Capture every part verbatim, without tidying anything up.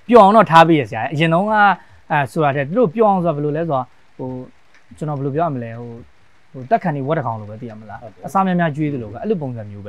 ပြောင်းတော့ထားပြီးရဆရာအရင်တော့ကအဲဆိုတာတဲ့သူတို့ပြောင်းဆိုတာဘယ်လိုလဲဆိုတော့ဟိုကျွန်တော်ဘယ်လိုပြောရမလဲဟိုဟိုတက်ခံနေဝတ်တစ်ကောင်လိုပဲသိရမလားအစားများများကျွေးသလိုပဲအဲ့လိုပုံစံမျိုးပဲ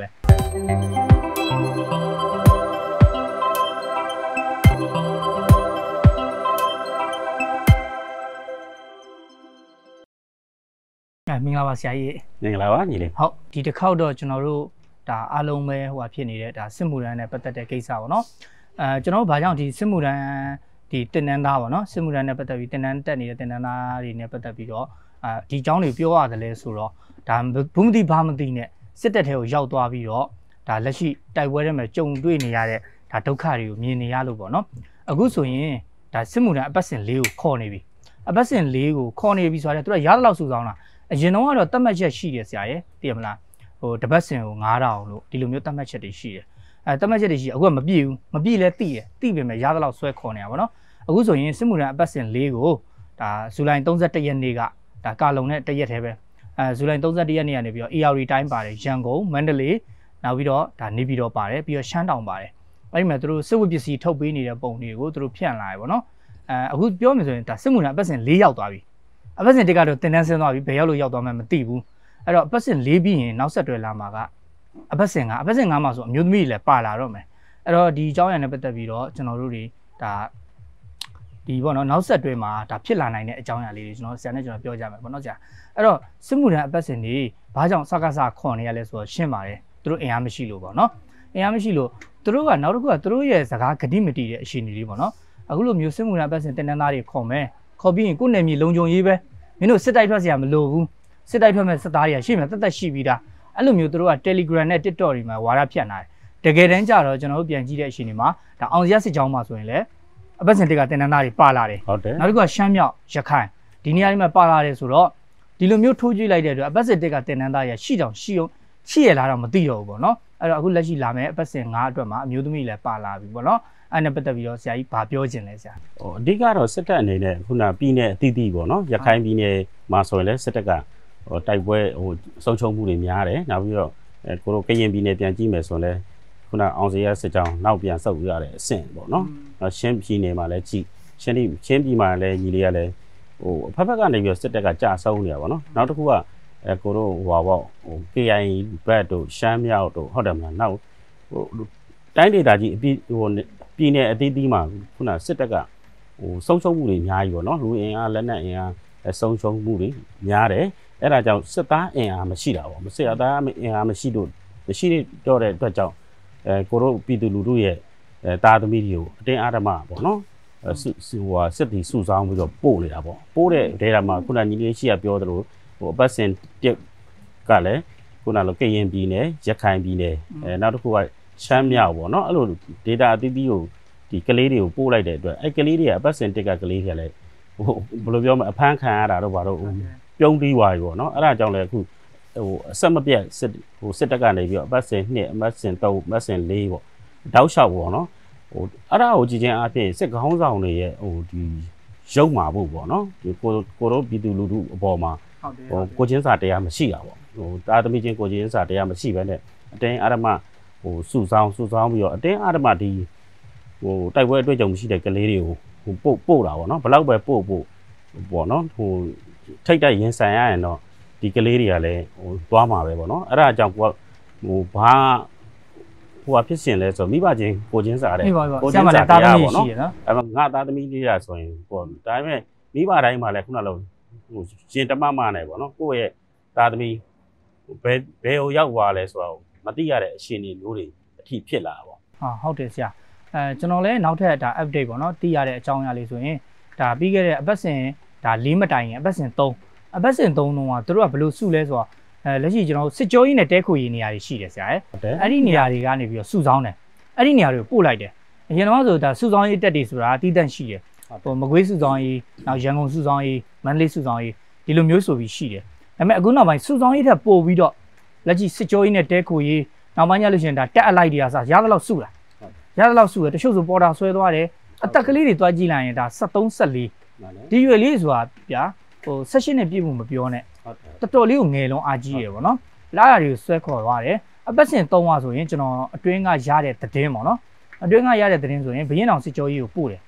အဲမင်္ဂလာပါဆရာကြီးမင်္ဂလာပါညီလေးဟုတ်ဒီတစ်ခေါက်တော့ကျွန်တော်တို့ဒါအားလုံးပဲဟိုဟာဖြစ်နေတဲ့ဒါစစ်မှုထမ်းနဲ့ပတ်သက်တဲ့ကိစ္စပေါ့နော်အဲကျွန်တော်တို့ဘာကြောင့်ဒီစစ်မှုထမ်းဒီတင်နန်းသားပေါ့နော်စစ်မှုထမ်းနဲ့ပတ်သက်ပြီးတင်နန်းတက်နေတဲ့တင်နန်းသားတွေနဲ့ပတ်သက်ပြီးတော့အဲဒီအကြောင်းတွေပြောရတယ်လဲဆိုတော့ဒါဘူးမသိဘာမသိနဲ့စစ်တပ်ထဲကိုရောက်သွားပြီးတော့ဒါလက်ရှိတိုက်ပွဲထဲမှာကြုံတွေ့နေရတဲ့ဒါဒုက္ခတွေကိုမြင်နေရလို့ပေါ့နော်အခုဆိုရင်ဒါစစ်မှုထမ်းအပတ်စဉ်လေးကိုခေါ်နေပြီအပတ်စဉ်လေးကိုခေါ်နေပြီဆိုတော့သူကရားလောက်စုဆောင်လာအရင်တော့ကတော့တတ်မှတ်ချက်ရှိတယ်ဆရာရဲ့သိရမလားဟိုတပတ်စဉ်ကိုငါးထောင်လို့ဒီလိုမျိုးတတ်မှတ်ချက်တွေရှိတယ်အဲတတ်မှတ်ချက်တွေရှိအခုကမပြည့်ဘူးမပြည့်လဲသိတယ်သိပေမဲ့ရသလောက်ဆွဲခေါ်နေတာပေါ့နော်အခုဆိုရင်စစ်မှုထမ်းအပတ်စဉ်လေးကိုဒါဇူလိုင်၃၁ရက်နေ့ကဒါကာလုံနဲ့တရက်ထဲပဲအဲဇူလိုင်၃၁ရက်နေ့ကနေပြီးတော့ A R D တိုင်းပါတယ်ရန်ကုန်မန္တလေးနောက်ပြီးတော့ဒါနေပြည်တော်ပါတယ်ပြီးတော့ရှမ်းတောင်ပါတယ်အဲ့ဒီမှာသူတို့စစ်ဝတ်ပစ္စည်းထုတ်ပေးနေတဲ့ပုံတွေကိုသူတို့ဖြန့်လာတယ်ပေါ့နော်အဲအခုပြောမယ်ဆိုရင်ဒါစစ်မှုထမ်းအပတ်စဉ်လေးရောက်သွားပြီအပတ်စဉ်တစ်ကတော့တင်တန်းဆင်းသွားပြီဘယ်ရောက်လို့ရောက်သွားမှမသိဘူးအဲ့တော့အပတ်စဉ်လေးပြီးရင်နောက်ဆက်တွဲလာမှာကအပတ်စဉ်ကအပတ်စဉ်ငါးမှာဆိုအမျိုးသမီးတွေလည်းပါလာတော့မယ်အဲ့တော့ဒီအကြောင်းအရာနဲ့ပတ်သက်ပြီးတော့ကျွန်တော်တို့တွေဒါဒီပေါ့နော်နောက်ဆက်တွဲမှာဒါဖြစ်လာနိုင်တဲ့အကြောင်းအရာလေးတွေကျွန်တော်ဆရာနဲ့ကျွန်တော်ပြောကြမယ်ပေါ့နော်ဆရာအဲ့တော့စစ်မှုထမ်းအပတ်စဉ်တွေဘာကြောင့်စကားစခွန်နေရလဲဆိုတော့ရှင်းပါတယ်သူတို့အင်အားမရှိလို့ပေါ့နော်အင်အားမရှိလို့သူတို့ကနောက်တစ်ခုကသူတို့ရဲ့စကားဂတိမတည်တဲ့အခြေအနေလေးပေါ့နော်အခုလိုမျိုးစစ်မှုထမ်းအပတ်စဉ်တင်တန်းသားတွေခေါ်မယ်ခေါ်ပြီးရင်ကိုယ်နယ်မြေလုံခြုံရေးပဲမင်းတို့စစ်တိုက်ထွက်စရာမလိုဘူးစစ်တိုက်ထွက်မဲ့စစ်သားတွေကရှိမှတက်တက်ရှိပြီးသားအဲ့လိုမျိုးတို့က Telegram နဲ့ TikTok တွေမှာဝါဒဖြန့်လာတယ်တကယ်တမ်းကျတော့ကျွန်တော်တို့ပြန်ကြည့်တဲ့အချိန်ဒီမှာဒါအောင်စရစစ်ကြောင်းမှာဆိုရင်လည်းအပတ်စဉ်တက်ကတင်နန်းသားတွေပါလာတယ်ဟုတ်တယ်နောက်တစ်ခုကရှမ်းမြောက်ရခိုင်ဒီနေရာတွေမှာပါလာတယ်ဆိုတော့ဒီလိုမျိုးထိုးကြည့်လိုက်တဲ့အတွက်အပတ်စဉ်တက်ကတင်နန်းသားရရှိတောင်ရှိအောင်ရှိရလားတော့မသိတော့ဘူးပေါ့နော်အဲ့တော့အခုလက်ရှိလာမယ်အပတ်စဉ်ငါးအတွက်မှာအမျိုးသမီးလည်းပါလာပြီပေါ့နော်အဲ့နဲ့ပတ်သက်ပြီးတော့ဆရာကြီးဗာပြောခြင်းလဲဆရာဟိုအဓိကတော့စစ်တပ်အနေနဲ့ခုနပြည်နယ်အသီးသီးပေါ့နော်ရခိုင်ပြည်နယ်မှာဆိုရင်လည်းစစ်တပ်ကဟိုတိုက်ပွဲဟိုဆုံးရှုံးမှုတွေများတယ်နောက်ပြီးတော့အဲကိုတို့ကရင်ပြည်နယ်ပြန်ကြည့်မယ်ဆိုရင်လည်းခုနအောင်စရစစ်ကြောင်းနောက်ပြန်ဆုတ်ရတဲ့အဆင့်ပေါ့နော်နောက်ရှမ်းပြည်နယ်မှာလည်းကြည့်ရှမ်းပြည်ရှမ်းပြည်မှာလည်းညီလေးကလည်းဟိုအဖက်ဖက်ကနေပြီးတော့စစ်တပ်ကကြာဆုံးနေတာပေါ့နော်နောက်တစ်ခုကအဲကိုတို့ဟိုပါပေါ့ဟို K I A ဘက်တို့ရှမ်းမြောက်တို့ဟုတ်တယ်မလားနောက်ဟိုတိုင်းဒေသကြီးအပြီးဟိုပြည်နယ်အသီးသီးမှာခုနစစ်တပ်ကဟိုဆုံးရှုံးမှုတွေအများကြီးပေါ့နော်လူအင်အားလက်နက်အင်အားဆုံးရှုံးမှုတွေများတယ်အဲ့ဒါကြောင့်စစ်သားအင်အားမရှိတာပေါ့မစစ်သားအင်အားမရှိလို့မရှိတော့တဲ့အတွက်ကြောင့်အဲကိုတို့ပြည်သူလူထုရဲ့အဲတာသမီတွေကိုအတင်းအဓမ္မပေါ့နော်ဟိုဟာစစ်တီစုဆောင်းပြီးတော့ပို့နေတာပေါ့ပို့တဲ့ဒေတာမှာခုနညီလေးရှိရပြောသလိုဟိုအပတ်စဉ်တစ်ကလည်းခုနလိုကရင်ပြည်နယ်ရခိုင်ပြည်နယ်အဲနောက်တစ်ခုကရှမ်းမြောက်ပေါ့နော်အဲ့လို data အသီးသီးကိုဒီကလေးတွေကိုပို့လိုက်တဲ့အတွက်အဲ့ကလေးတွေကအပတ်စဉ်တစ်ကကလေးတွေလည်းဟိုဘယ်လိုပြောမလဲအဖမ်းခံရတာတော့ဘာလို့ပြုံးပြီးသွားပြီပေါ့နော်အဲ့ဒါကြောင့်လည်းအခုဟိုအဆက်မပြတ်စစ်ဟိုစစ်တပ်ကနေပြီးတော့အပတ်စဉ်နှစ်အပတ်စဉ်သုံးအပတ်စဉ်လေးပေါ့တောက်လျှောက်ပေါ့နော်ဟိုအဲ့ဒါကိုကြည့်ချင်းအပြင်စစ်ခေါင်းဆောင်တွေရဲ့ဟိုဒီရုပ်မာဖို့ပေါ့နော်ဒီကိုကိုတို့ပြည်သူလူထုအပေါ်မှာဟိုကိုချင်းစာတရားမရှိတာပေါ့ဟိုတာသမီချင်းကိုချင်းစာတရားမရှိဘဲနဲ့အတင်းအဓမ္မဟိုစုဆောင်းစုဆောင်းပြီးတော့အတင်းအဓမ္မဒီဟိုတိုက်ပွဲအတွေ့အကြုံမရှိတဲ့ကလေးတွေကိုဟိုပို့ပို့တာပေါ့နော်ဘယ်လောက်ပဲပို့ပို့ပေါ့နော်ဟိုထိတ်တိုက်ရင်ဆိုင်ရရင်တော့ဒီကလေးတွေကလည်းဟိုသွားမှာပဲပေါ့နော်အဲ့ဒါကြောင့်ကိုကဟိုဘာဟိုဟာဖြစ်ရှင်လဲဆိုမိဘချင်းကိုချင်းစားတယ်ကိုချင်းစားတရားပေါ့နော်အဲ့မှာငါသားသမီးလေးရဆိုရင်ပေါ့ဒါပေမဲ့မိဘတိုင်းမှာလည်းခုနလိုဟိုရှင်တမမနဲ့ပေါ့နော်ကိုယ့်ရဲ့သားသမီးဘယ်ဘယ်ဟိုရောက်သွားလဲဆိုတော့မသိရတဲ့အရှင်တွေမျိုးတွေအထိဖြစ်လာတာပေါ့ဟာဟုတ်တယ်ဆရာအဲကျွန်တော်လည်းနောက်ထပ်ဒါ update ပေါ့နော်သိရတဲ့အကြောင်းအရာလေးဆိုရင်ဒါပြီးခဲ့တဲ့အပတ်စဉ်ဒါလေးမတိုင်ရင်အပတ်စဉ်သုံးအပတ်စဉ်သုံးလုံးကတို့ကဘယ်လိုစုလဲဆိုတော့အဲလက်ရှိကျွန်တော်စစ်ကြောရေးနဲ့တဲခိုရေးနေရာတွေရှိတယ်ဆရာရဲ့အဲ့ဒီနေရာတွေကနေပြီးတော့စုဆောင်းတယ်အဲ့ဒီနေရာတွေကိုပို့လိုက်တယ်အရင်တော့ဆိုဒါစုဆောင်းရေးတက်တွေဆိုတာအတီးတန့်ရှိတယ်ဟိုမကွေးစုဆောင်းရေးနောက်ရန်ကုန်စုဆောင်းရေးမန္တလေးစုဆောင်းရေးဒီလိုမျိုးဆိုပြီးရှိတယ်ဒါပေမဲ့အခုနောက်ပိုင်းစုဆောင်းရေးထက်ပို့ပြီးတော့လက်ရှိစစ်ကြောရေးနဲ့တဲခိုရေးနောက်ပိုင်းကျလို့ရှိရင်ဒါတက်အလိုက်တွေကစရသလောက်စုတာရသလောက်စုတယ်တချို့ဆိုပေါ်တာဆွဲသွားတယ်အသက်ကလေးတွေတွားကြည့်လိုက်ရင်ဒါဆက်သုံးဆက်လေးဒီရွယ်လေးဆိုတာဗျာဟိုဆက်ရှင်းနဲ့ပြည့်မှုမပြောနဲ့တော်တော်လေးကိုငယ်လုံးအားကြီးရယ်ပေါ့နော်လာရတွေကိုဆွဲခေါ်သွားတယ်အပတ်စဉ်သုံးပါဆိုရင်ကျွန်တော်အတွင်းကရတဲ့သတင်းပေါ့နော်အတွင်းကရတဲ့သတင်းဆိုရင်ဘရင်အောင်စစ်ကြောရေးကိုပို့တယ်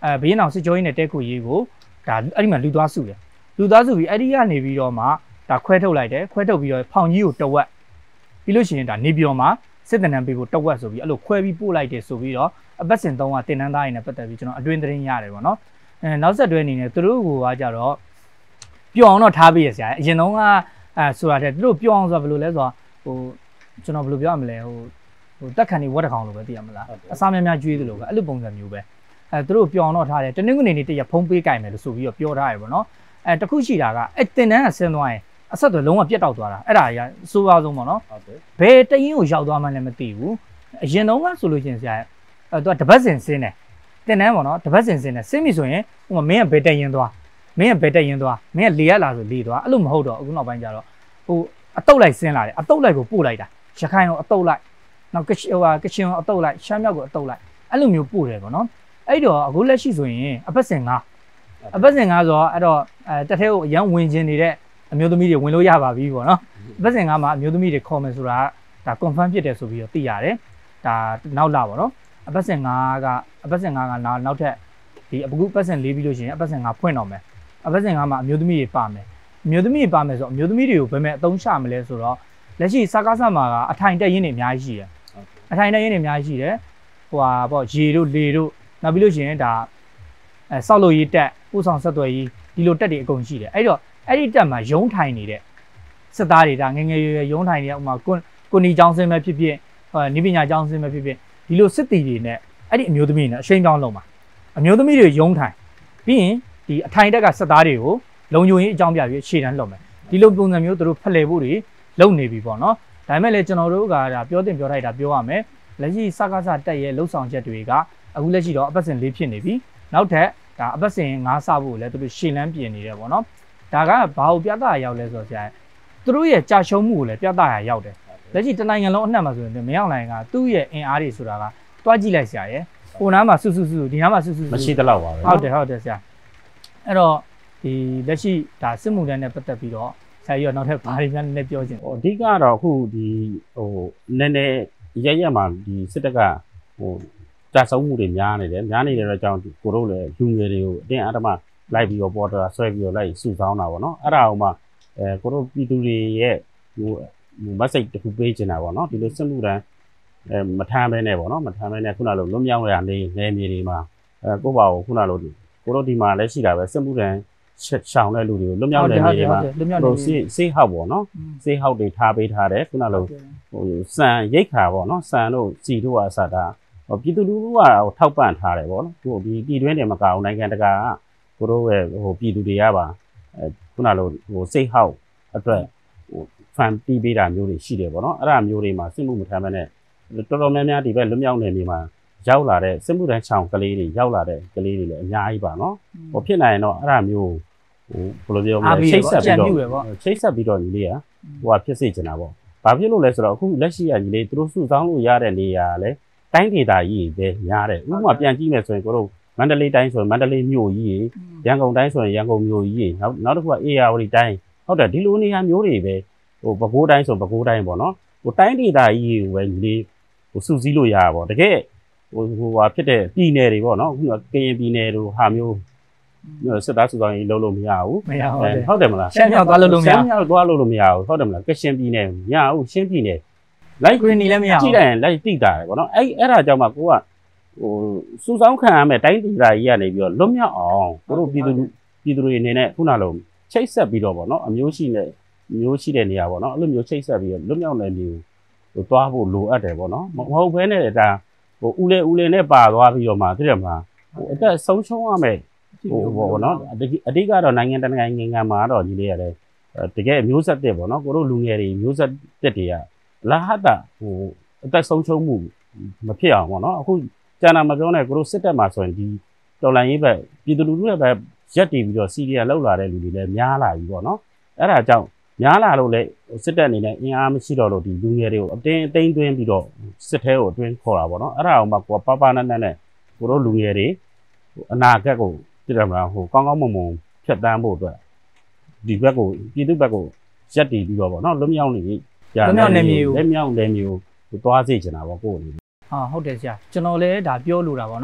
အဲဘင်းအောင်စစ်ကြောရေးနဲ့တဲခွေရေးကိုဒါအဲ့ဒီမှာလူသွားစုတယ်လူသားစုပြီးအဲ့ဒီကနေပြီးတော့မှဒါခွဲထုတ်လိုက်တယ်ခွဲထုတ်ပြီးတော့ဖောင်ကြီးကိုတဝက်ပြီးလို့ရှိရင်ဒါနေပြော်မှာစစ်တနံပေးဖို့တဝက်ဆိုပြီးအဲ့လိုခွဲပြီးပို့လိုက်တယ်ဆိုပြီးတော့အပတ်စဉ်သုံးကတင်နန်းသားရင်းနဲ့ပတ်သက်ပြီးကျွန်တော်အတွင်းသတင်းရတယ်ပေါ့နော်အဲနောက်ဆက်တွဲအနေနဲ့သူတို့ကကြတော့ပျော်အောင်တော့ထားပေးရဆရာအရင်တုန်းကအဲဆိုတာတဲ့သူတို့ပျော်အောင်ဆိုတာဘယ်လိုလဲဆိုတော့ဟိုကျွန်တော်ဘယ်လိုပြောရမလဲဟိုဟိုတက်ခန်နေဝက်တကောင်လိုပဲသိရမလားအစားများများကျွေးသလိုပဲအဲ့လိုပုံစံမျိုးပဲအဲသူတို့ပျော်အောင်တော့ထားတယ်တနင်္ဂနွေနေ့တရက်ဖုံးပေးကြိုင်မယ်လို့ဆိုပြီးတော့ပြောထားရပေါ့နော်အဲတခုရှိတာကအဲတင်တန်းကဆင်းသွားရင်အဆက်တွေလုံးဝပြတ်တောက်သွားတာအဲ့ဒါကြီးအဆိုးအဆုံးပေါ့နော်ဘယ်တရင်ကိုရောက်သွားမှလည်းမသိဘူးအရင်တုန်းကဆိုလို့ရှိရင်ဆရာအဲသူကတပတ်စဉ်ဆင်းတယ်တင်တန်းပေါ့နော်တပတ်စဉ်ဆင်းတယ်ဆင်းပြီဆိုရင်ဟိုမင်းကဘယ်တက်ရင်သွားမင်းကဘယ်တက်ရင်သွားမင်းကလေရလာဆိုလေသွားအဲ့လိုမဟုတ်တော့အခုနောက်ပိုင်းကျတော့ဟိုအတုတ်လိုက်ဆင်းလာတယ်အတုတ်လိုက်ကိုပို့လိုက်တာရခိုင်ကိုအတုတ်လိုက်နောက်ကချဟိုဟာကချင်ကိုအတုတ်လိုက်ရှမ်းမြောက်ကိုအတုတ်လိုက်အဲ့လိုမျိုးပို့တယ်ပေါ့နော်အဲ့တော့အခုလက်ရှိဆိုရင်အပတ်စဉ်ငါအပတ်စဉ်ငါဆိုတော့အဲ့တော့အဲတက်ထဲကိုအရန်ဝင်ခြင်းနေတဲ့အမျိုးသမီးတွေဝင်လို့ရပါပြီပေါ့နော်အပတ်စဉ်ငါမှာအမျိုးသမီးတွေခေါ်မယ်ဆိုတာဒါ confirm ဖြစ်တယ်ဆိုပြီးတော့သိရတယ်ဒါနောက်လာပေါ့နော်အပတ်စဉ်ငါကအပတ်စဉ်ငါကနောက်ထပ်ဒီအခုအပတ်စဉ်လေးပြီးလို့ရှိရင်အပတ်စဉ်ငါဖွင့်တော့မယ်အပတ်စဉ်ငါမှာအမျိုးသမီးတွေပါမယ်အမျိုးသမီးတွေပါမယ်ဆိုတော့အမျိုးသမီးတွေကိုဘယ်မဲ့အသုံးချမလဲဆိုတော့လက်ရှိစကားဆမှာကအထိုင်တက်ရင်းတွေအများကြီးရှိတယ်အထိုင်တက်ရင်းတွေအများကြီးရှိတယ်ဟိုဟာပေါ့ရေတို့လေတို့နောက်ပြီးလို့ရှိရင်ဒါအဲစောက်လို့ရေးတက်ပို့ဆောင်ဆက်သွယ်ရေးဒီလိုတက်တွေအကုန်ရှိတယ်အဲ့တော့အဲ့ဒီတက်မှာရုံးထိုင်နေတဲ့စစ်သားတွေဒါငငယ်ရွယ်ရုံးထိုင်နေတဲ့ဥမာကိုကိုနီကျောင်းစင်းပဲဖြစ်ဖြစ်ဟိုနိပညာကျောင်းစင်းပဲဖြစ်ဖြစ်ဒီလိုစစ်တီတွေနဲ့အဲ့ဒီအမျိုးသမီးတွေနဲ့အရှိန်ကြောင်းလုံးမှာအမျိုးသမီးတွေရုံးထိုင်ပြီးရင်ဒီအထိုင်တက်ကစစ်သားတွေကိုလုံခြုံရေးအကြောင်းပြပြီးရှေ့တန်းလုပ်မယ်ဒီလိုပုံစံမျိုးသူတို့ဖလှယ်ဖို့တွေလုပ်နေပြီပေါ့နော်ဒါပေမဲ့လည်းကျွန်တော်တို့ကဒါပြောတင်ပြောထိုက်တာပြောရမယ်လက်ရှိစကားစတက်ရဲ့လှုပ်ဆောင်ချက်တွေကအခုလက်ရှိတော့အပတ်စဉ်လေးဖြစ်နေပြီနောက်ထပ်ဒါအပတ်စဉ်ငါးစဖို့လည်းသူတို့ရှေ့လန်းပြင်နေတယ်ပေါ့နော်ဒါကဘာကိုပြသရရောက်လဲဆိုတော့ဆရာသူတို့ရဲ့ကြာရှုံးမှုကိုလည်းပြသရရောက်တယ်လက်ရှိတနိုင်ငံလုံးအနှံ့မှာဆိုရင်မရောက်နိုင်ကသူ့ရဲ့အင်အားတွေဆိုတာကတွားကြည့်လိုက်ဆရာရဲ့ဟိုနားမှာစွတ်စွတ်စွတ်ဒီနားမှာစွတ်စွတ်မရှိတော့ပါပဲဟုတ်တယ်ဟုတ်တယ်ဆရာအဲ့တော့ဒီလက်ရှိဒါစစ်မှုထမ်းနဲ့ပတ်သက်ပြီးတော့ဆရာကြီးတော့နောက်ထပ်ဘာတွေများနည်းနည်းပြောချင်တယ်အဓိကတော့အခုဒီဟိုနည်းနည်းရရက်မှာဒီစစ်တပ်ကဟိုကြာဆုံးမှုတွေများနေတယ်များနေတဲ့အကြောင်းကိုတို့လည်းလူငယ်တွေကိုအတင်းအဓမ္မလိုက်ပြီးတော့ပေါ်တာဆွဲပြီးတော့လိုက်စုဆောင်းတာပေါ့နော်အဲ့ဒါအောင်မှအဲကိုတို့ပြည်သူတွေရဲ့ဟိုမက်ဆေ့တစ်ခုပေးချင်တာပေါ့နော်ဒီလိုစစ်မှုထမ်းအဲမထမ်းပဲနဲ့ပေါ့နော်မထမ်းပဲနဲ့ခုနလိုလွတ်မြောက်ရနေနေမြေတွေမှာအဲကိုယ့်ဘာကိုခုနလိုကိုတို့ဒီမှာလည်းရှိတာပဲစစ်မှုထမ်းရှောင်တဲ့လူတွေကိုလွတ်မြောက်နေမြေတွေမှာဟိုစေးစေးဟောက်ပေါ့နော်စေးဟောက်တွေထားပေးထားတယ်ခုနလိုဟိုစံရိတ်ခါပေါ့နော်စံတို့စီတို့အစားတာဟိုပြည်သူလူထုကထောက်ပံ့ထားတယ်ပေါ့နော်ဟိုဒီပြည်တွင်းတွေမကအောင်နိုင်ငံတကာကကိုတို့ရဲ့ဟိုပြည်သူတွေကပါအဲခုနလိုဟိုစိတ်ဟောက်အတွက်ဟိုဖန်တီးပေးတာမျိုးတွေရှိတယ်ပေါ့နော်အဲ့ဒါမျိုးတွေမှာစစ်မှုမထမ်းမနဲ့တော်တော်များများဒီဘက်လွတ်မြောက်နေနေမှာရောက်လာတဲ့စစ်မှုထမ်းချောင်ကလေးတွေရောက်လာတဲ့ကလေးတွေလည်းအများကြီးပါနော်ဟိုဖြစ်နိုင်ရင်တော့အဲ့ဒါမျိုးဟိုဘယ်လိုပြောမလဲချိတ်ဆက်ပြီးတော့ချိတ်ဆက်ပြီးတော့ညီလေးကဟိုကဖြစ်စေချင်တာပေါ့ဘာဖြစ်လို့လဲဆိုတော့အခုလက်ရှိကညီလေးသူတို့စုဆောင်းလို့ရတဲ့နေရာလည်းတိုင်းဒေသကြီးပဲများတယ်ဥပမာပြန်ကြည့်မယ်ဆိုရင်ကိုတို့မန္တလေးတိုင်းဆိုရင်မန္တလေးမြို့ကြီးရန်ကုန်တိုင်းဆိုရင်ရန်ကုန်မြို့ကြီးနောက်နောက်တစ်ခုကအေရဝတီတိုင်းဟုတ်တယ်ဒီလိုနေရာမျိုးတွေပဲဟိုပဲခူးတိုင်းဆိုပဲခူးတိုင်းပေါ့နော်ဟိုတိုင်းဒေသကြီးကိုပဲညီလေးဟိုစုစည်းလို့ရတာပေါ့တကယ်ဟိုဟိုဟာဖြစ်တဲ့ပြည်နယ်တွေပေါ့နော်အခုကကရင်ပြည်နယ်တို့ဟာမျိုးစစ်သားစုဆောင်ရေးလုပ်လို့မရဘူးမရဟုတ်တယ်ဟုတ်တယ်မလားရှမ်းမြောက်သွားလို့လို့မရရှမ်းမြောက်သွားလို့လို့မရဘူးဟုတ်တယ်မလားကချင်ပြည်နယ်မရဘူးရှမ်းပြည်နယ်လိုက်ဂရင်းနီလည်းမရဘူးကြည့်လိုက်ရင်လိုက်တိတာတယ်ပေါ့နော်အဲ့အဲ့ဒါကြောင့်မှကိုကဟိုစုဆောင်းခံရမယ်တိုင်းဒေသကြီးကနေပြီးတော့လွတ်မြောက်အောင်တို့ပြည်သူပြည်သူတွေအနေနဲ့ခုနလိုချိတ်ဆက်ပြီးတော့ပေါ့နော်အမျိုးရှိတဲ့မျိုးရှိတဲ့နေရာပေါ့နော်အဲ့လိုမျိုးချိတ်ဆက်ပြီးတော့လွတ်မြောက်နေမျိုးဟိုသွားဖို့လိုအပ်တယ်ပေါ့နော်မဟုတ်ဘဲနဲ့ဒါဟိုဦးလေဦးလေနဲ့ပါသွားပြီးတော့မှသိတယ်မလားဟိုအသက်ဆုံးရှုံးရမယ်ဟိုပေါ့နော်အဓိကတော့နိုင်ငံတကာနိုင်ငံမှာတော့ညီလေးရတယ်တကယ်မျိုးဆက်တက်ပေါ့နော်ကိုတို့လူငယ်တွေမျိုးဆက်တက်တွေကလာဟတာဟိုအသက်ဆုံးရှုံးမှုမဖြစ်အောင်ပေါ့နော်အခုကျန်တာမပြောနဲ့ကိုတို့စစ်တပ်မှာဆိုရင်ဒီတော်လိုင်းရေးဘက်ပြည်သူလူထုရဲ့ဘက်ရက်တည်ပြီးတော့စီရီယာလောက်လာတဲ့လူတွေလည်းများလာပြီပေါ့နော်အဲ့ဒါကြောင့်များလာလို့လေစစ်တပ်အနေနဲ့အင်အားမရှိတော့လို့ဒီလူငယ်တွေကိုအတင်းအသိမ်းသွင်းပြီးတော့စစ်ထဲကိုအတွင်းခေါ်တာပေါ့နော်အဲ့ဒါအောင်မှကိုပပနတ်နတ်နဲ့ကိုတို့လူငယ်တွေအနာဂတ်ကိုပြည့်တယ်မလားဟိုကောင်းကောင်းမွန်မွန်ဖြတ်တန်းဖို့အတွက်ဒီဘက်ကိုပြည်သူဘက်ကိုရက်တည်ပြီးတော့ပေါ့နော်လွတ်မြောက်နေပြီလွတ်မြောက်နေမျိုးလွတ်မြောက်နေမျိုးသွားစေချင်တာပေါ့ကိုယ်အနေနဲ့ဟာဟုတ်တယ်ဆရာကျွန်တော်လည်းဒါပြောလို့တာပေါ့နော်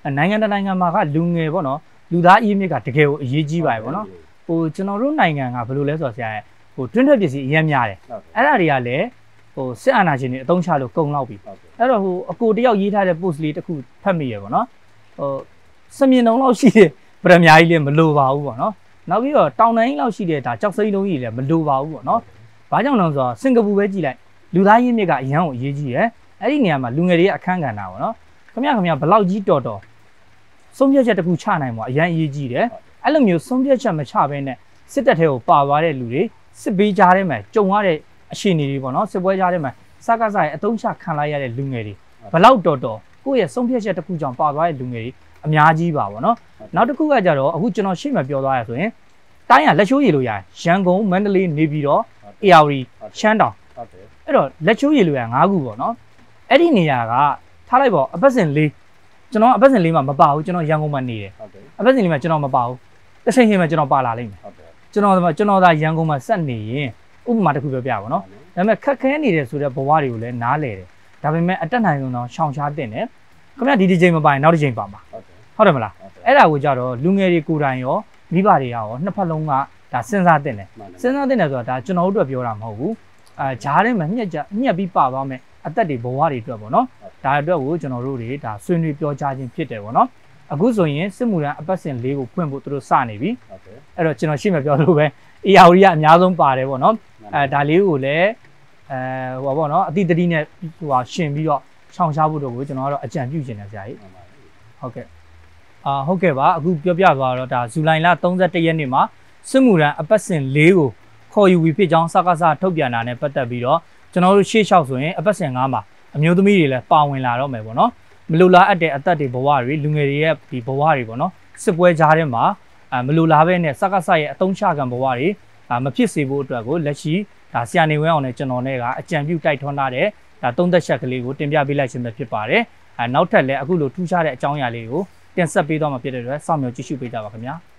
နိုင်ငံတကာနိုင်ငံမှာကလူငယ်ပေါ့နော်လူသားအရေးမြစ်ကတကယ်ကိုအရေးကြီးပါတယ်ပေါ့နော်ဟိုကျွန်တော်တို့နိုင်ငံကဘယ်လိုလဲဆိုတော့ဆရာရဲ့ဟိုတွင်းထွက်ပစ္စည်းအများများတယ်အဲ့ဒါတွေကလည်းဟိုစစ်အာဏာရှင်တွေအသုံးချလို့ကုန်လောက်ပြီအဲ့တော့ဟိုအကိုတယောက်ရေးထားတဲ့ post လေးတစ်ခုဖတ်မိရပေါ့နော်ဟိုစမြင်တုံးလောက်ရှိတဲ့ပရမကြီးလည်းမလိုပါဘူးပေါ့နော်နောက်ပြီးတော့တောင်တန်းကြီးလောက်ရှိတဲ့ဒါကြောက်စိမ့်လုံးကြီးလည်းမလိုပါဘူးပေါ့နော်ဘာကြောင့်လဲဆိုတော့စင်ကာပူပဲကြည့်လိုက်လူသားရင်းမြစ်ကအရန်ကိုအရေးကြီးတယ်အဲ့ဒီနေရာမှာလူငယ်တွေရဲ့အခန်းကဏ္ဍပေါ့နော်ခင်ဗျာခင်ဗျာဘလောက်ကြီးတော်တော်ဆုံးဖြတ်ချက်တစ်ခုချနိုင်မှာအရန်အရေးကြီးတယ်အဲ့လိုမျိုးဆုံးဖြတ်ချက်မချဘဲနဲ့စစ်တပ်ထဲကိုပါသွားတဲ့လူတွေစစ်ပေးကြားထဲမှာကြုံရတဲ့အခြေအနေတွေပေါ့နော်စစ်ပွဲကြားထဲမှာစကားစားရဲ့အတုံးချခံလိုက်ရတဲ့လူငယ်တွေဘလောက်တော်တော်ကိုယ့်ရဲ့ဆုံးဖြတ်ချက်တစ်ခုကြောင့်ပါသွားတဲ့လူငယ်တွေအများကြီးပါပေါ့နော်နောက်တစ်ခုကကြတော့အခုကျွန်တော်ရှေ့မှာပြောသွားရဆိုရင်တိုင်းရလက်ချိုးရည်လို့ရတယ်ရန်ကုန်မန္တလေးနေပြည်တော်အေရဝတီရှမ်းတောင်အဲ့တော့လက်ချိုးရည်လို့ရ၅ခုပေါ့နော်အဲ့ဒီနေရာကထားလိုက်ပေါ့အပတ်စဉ်လေးကျွန်တော်အပတ်စဉ်လေးမှာမပါဘူးကျွန်တော်ရန်ကုန်မှာနေတယ်အပတ်စဉ်လေးမှာကျွန်တော်မပါဘူးတစ်ချိန်ချိန်မှာကျွန်တော်ပါလာလိမ့်မယ်ကျွန်တော်ကျွန်တော်သာရန်ကုန်မှာဆက်နေရင်ဥပမာတစ်ခုပြောပြပါနော်ဒါပေမဲ့ခက်ခဲနေတယ်ဆိုတဲ့ဘဝတွေကိုလည်းနားလဲတယ်ဒါပေမဲ့အတက်နိုင်ဆုံးတော့ရှောင်ရှားတင်တယ်ခင်ဗျဒီဒီချိန်မပိုင်နောက်တစ်ချိန်ပါမှာဟုတ်တယ်မလားအဲ့ဒါကိုကြတော့လူငယ်တွေကိုယ်တိုင်ရောမိဘတွေရောနှစ်ဖက်လုံးကဒါစဉ်းစားတင်တယ်စဉ်းစားတင်တယ်ဆိုတာဒါကျွန်တော်တို့အတွက်ပြောတာမဟုတ်ဘူးအဲဂျားထဲမှာညှက်ကြညှက်ပြီးပါသွားမယ်အသက်တွေဘဝတွေအတွက်ပေါ့နော်ဒါအတွက်ကိုကျွန်တော်တို့တွေဒါဆွေးနွေးပြောကြားခြင်းဖြစ်တယ်ပေါ့နော်အခုဆိုရင်စစ်မှုထမ်းအပတ်စဉ်လေးကိုဖွင့်ဖို့သူတို့စနေပြီအဲ့တော့ကျွန်တော်ရှင်းမပြောလို့ပဲအေယာဝတီကအများဆုံးပါတယ်ပေါ့နော်အဲဒါလေးကိုလည်းအဲဟိုပါပေါ့နော်အတိတတိနဲ့ဟိုဟာရှင်ပြီးတော့ရှောင်ရှားဖို့တော့ကိုကျွန်တော်ကတော့အကြံပြုခြင်းတယ်ဆရာကြီးဟုတ်ကဲ့အာဟုတ်ကဲ့ပါအခုပြောပြသွားတော့ဒါဇူလိုင်လ၃၁ရက်နေ့မှာစစ်မှုထမ်းအပတ်စဉ်လေးကိုခေါ်ယူပြီးဖြစ်ကြောင်းစကားစားထုတ်ပြန်တာနဲ့ပတ်သက်ပြီးတော့ကျွန်တော်တို့ရှေ့လျှောက်ဆိုရင်အပတ်စဉ်၅မှာအမျိုးသမီးတွေလည်းပါဝင်လာတော့မယ်ပေါ့နော်မလိုလားအပ်တဲ့အသက်တွေဘဝတွေလူငယ်တွေရဲ့ဒီဘဝတွေပေါ့နော်စစ်ပွဲကြားထဲမှာအမလိုလားပဲနဲ့စကားစားရဲ့အတုံးချခံဘဝတွေမဖြစ်စေဖို့အတွက်ကိုလက်ရှိဒါဆရာနေဝင်းအောင်နဲ့ကျွန်တော်နဲ့ကအကြံပြုတိုက်ထွန်းထားတဲ့ဒါသုံးသက်ချက်ကလေးကိုတင်ပြပေးလိုက်ခြင်းပဲဖြစ်ပါတယ်အဲနောက်ထပ်လည်းအခုလိုထူးခြားတဲ့အကြောင်းအရာလေးကိုတင်ဆက်ပေးသွားမှာဖြစ်တဲ့အတွက်စောင့်မျှော်ကြည့်ရှုပေးကြပါခင်ဗျာ